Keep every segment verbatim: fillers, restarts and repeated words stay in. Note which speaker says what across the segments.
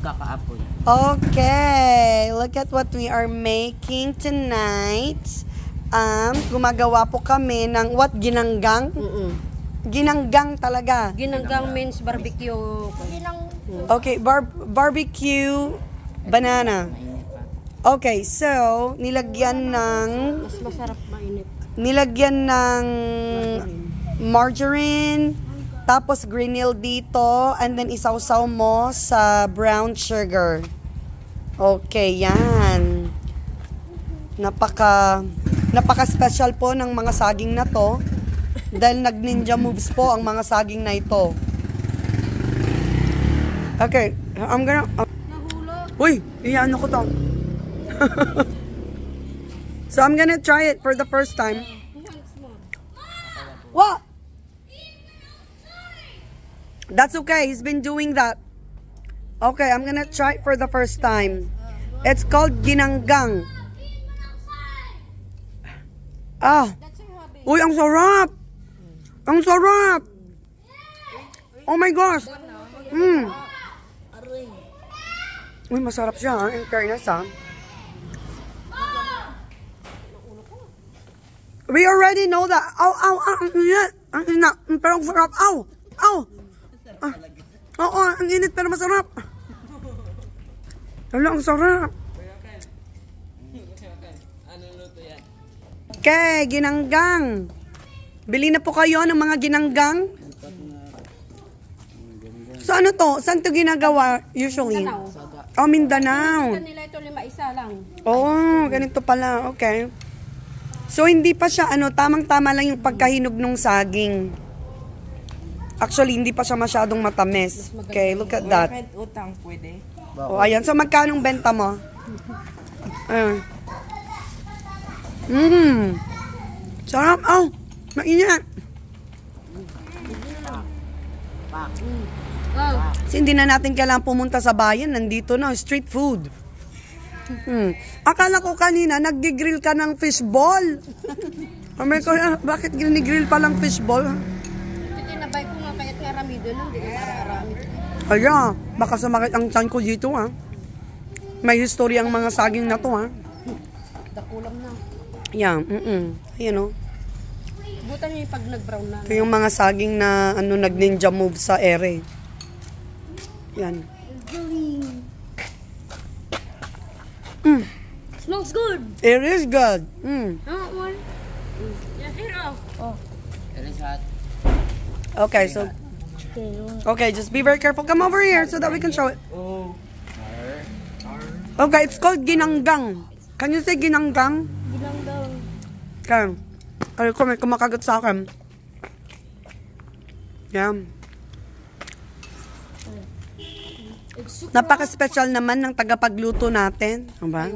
Speaker 1: magkakaapoy.
Speaker 2: Okay, look at what we are making tonight. Um, gumagawa po kami ng what? Ginanggang?
Speaker 3: Mm-mm.
Speaker 2: Ginanggang talaga.
Speaker 3: Ginanggang means barbecue.
Speaker 2: Okay, bar barbecue banana. Okay, so nilagyan ng
Speaker 3: Mas masarap mainit.
Speaker 2: nilagyan ng margarine, tapos granule dito, and then isawsaw mo sa brown sugar. Okay, yan. Napaka napaka-special po ng mga saging na to dahil nag-ninja moves po ang mga saging na ito. Okay, I'm gonna... Uh, uy, iyan ko to. So I'm gonna try it for the first time. What? That's okay. He's been doing that. Okay, I'm gonna try it for the first time. It's called ginanggang. Ah. Uy, ang sarap. Ang sarap. Oh my gosh. Mm. Uy, masarap siya, ha? In fairness, ha? We already know that. Ow, ow, ow, ang init. Ang init. Pero ang sarap. Ow, ow. Ah. Oo, ang init pero masarap. Wala, ang sarap. Okay, ginanggang. Bili na po kayo ng mga ginanggang. So ano to? Saan to ginagawa usually? Oh, Mindanao.
Speaker 3: Nila ito lima isa lang.
Speaker 2: Oh, ganito pala. Okay. So, hindi pa siya, ano, tamang-tama lang yung pagkahinog ng saging. Actually, hindi pa siya masyadong matamis. Okay, look at that.
Speaker 1: Kahit utang, pwede.
Speaker 2: Oh, ayan. So, magkanong benta mo? Ayan. Mmm. Sarap. Oh, mainit.
Speaker 3: Oh.
Speaker 2: Kasi hindi na natin kailangan pumunta sa bayan. Nandito na, street food. Hmm. Akala ko kanina, nag-grill ka ng fishball. Amay ko, bakit ginigrill pa lang fishball?
Speaker 3: Tinabay ko nga kaya't nga ramido lang. Hindi ko mararami.
Speaker 2: Kaya, baka sumakit ang tiyan ko dito, ha? May history ang mga saging na to, ha?
Speaker 3: Dakulang na.
Speaker 2: Yan, mm-mm. Ayan, o.
Speaker 3: Butan niyo yung pag nag-brown na.
Speaker 2: Ito yung mga saging na, ano, nag-ninja move sa ere. Yan. Mm.
Speaker 3: Smells good.
Speaker 2: It is good. Mm.
Speaker 3: Huh, one? Yeah, here, oh.
Speaker 1: It is hot.
Speaker 2: Okay, so... Okay, just be very careful. Come over here so that we can show it.
Speaker 1: Oh.
Speaker 2: Okay, it's called ginanggang. Can you say ginanggang?
Speaker 3: Ginanggang.
Speaker 2: Okay. Kaya ko may kumakagat sa akin. Yan. Napaka-special naman ng tagapagluto natin. Diba?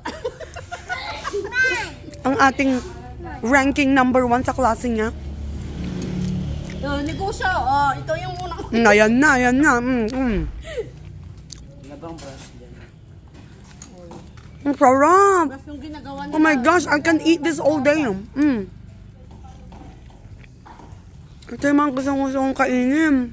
Speaker 2: Ang ating ranking number one sa klase niya.
Speaker 3: Uh, negosyo. Oh, ito yung muna.
Speaker 2: Ayan na, ayan na. Mm, mm.
Speaker 1: Labang brush din.
Speaker 2: Ang sarap.
Speaker 3: Yung ginagawa nila.
Speaker 2: Oh my gosh, I can eat this all day. Mm. Ito yung mga gusto kong kainin.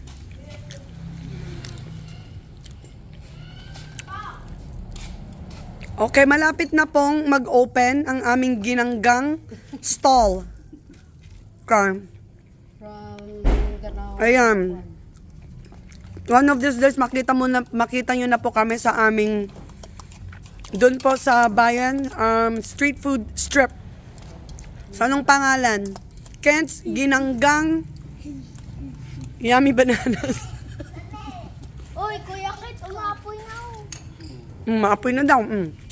Speaker 2: Okay, malapit na pong mag-open ang aming ginanggang stall. Okay.
Speaker 3: From Mindanao.
Speaker 2: Ayan. One of these days, makita, mo na, makita nyo na po kami sa aming doon po sa bayan, um, street food strip. So, anong pangalan? Kent's Ginanggang Yummy Bananas.
Speaker 4: Uy, Kuya Kit, umapoy na.
Speaker 2: Mm, maapoy na daw. Mm.